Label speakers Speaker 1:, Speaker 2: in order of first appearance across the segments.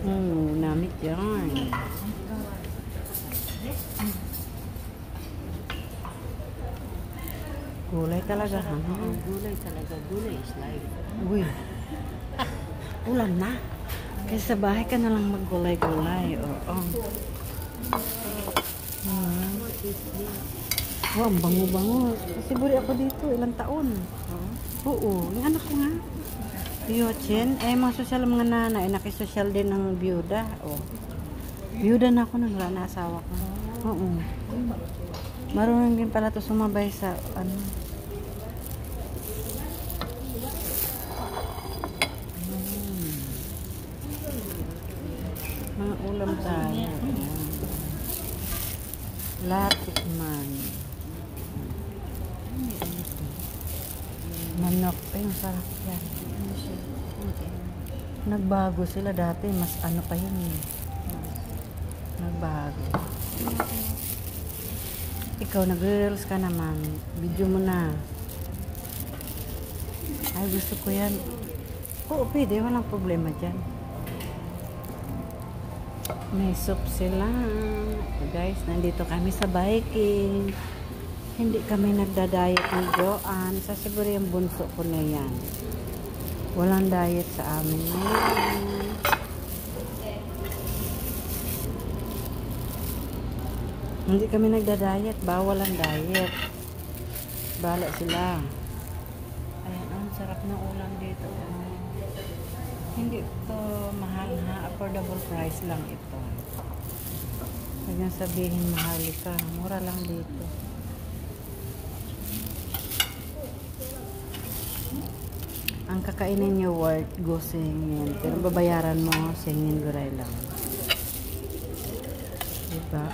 Speaker 1: Namit yan. Gulay talaga, ha?
Speaker 2: Gulay talaga. Gulay is life.
Speaker 1: Uy. Ulan na. Kaya sa bahay ka na lang maggulay-gulay. Oo. Wow, ang bango-bango. Kasi buri ako dito, ilang taon. Oo, yung anak ko nga. Yochen, mga sosyal mga nanay, nakisosyal din ng byuda. Byuda na ako nang wala na asawa ko. Oo. Marunong din pala to sumabay sa mga ulam tayo. Latik man. Manok. Ay, masarap yan. Nagbago sila dati. Mas ano pa yun eh. Nagbago. Ikaw, nagre-reels ka naman. Video mo na. Ay, gusto ko yan. Oo, pwede. Walang problema dyan. May soup sila. Guys, nandito kami sa biking. Hindi kami nagda-diet ng Joanne. Sa siguro yung bunso ko na yan. Walang diet sa amin ngayon. Hindi kami nagda-diet. Bawal ang diet. Bala sila. Ayan, ang sarap ng ulam dito. Hindi ito mahal na. Affordable price lang ito. Huwag nang sabihin mahal ka. Mura lang dito. Ang kakainin nyo worth go singin. Pero babayaran mo singin guray lang. Diba?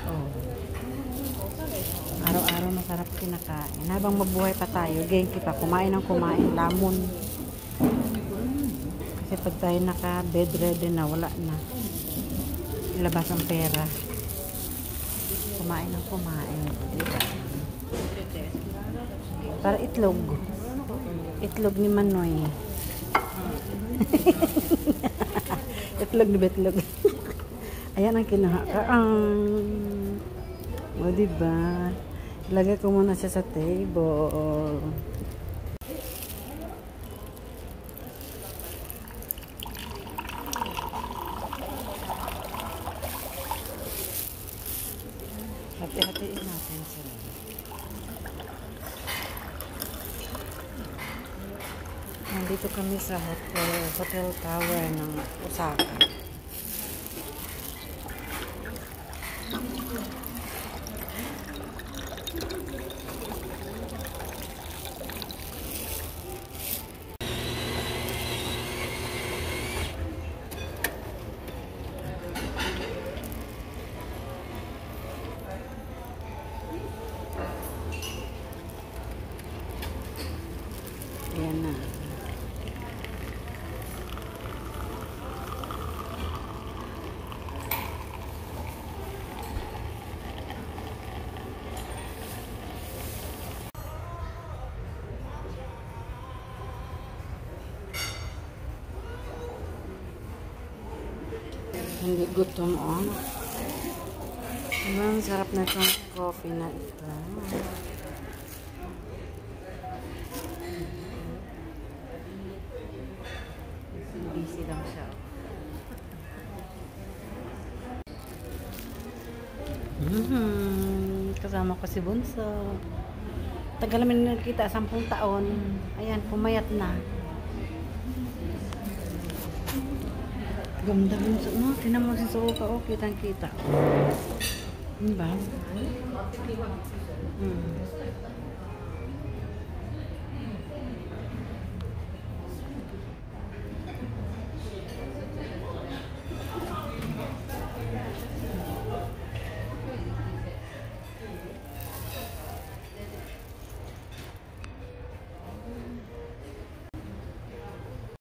Speaker 1: Araw-araw masarap kinakain. Habang mabuhay pa tayo, genki pa. Kumain ng kumain. Lamon. Kasi pag tayo naka-bedridden na, wala na. Ilabas ang pera. Kumain ng kumain. Diba? Para itlog. Itlog ni Manoy. Itlog ni Betlog. Ayan ang kinuha ka. O, diba? Ilagay ko muna siya sa table. Hati-hatiin natin sila. Nandito kami sa hotel tower ng Osaka. Ayan na. Hindi gutom, Ang sarap na itong coffee na ito. Busy lang siya. Kasama ko si Bunso. Tagal namin nakita, 10 taon. Ayan, pumayat na. Ganda Bunso, no? Tinan mo si Soka, kitang-kita. Diba?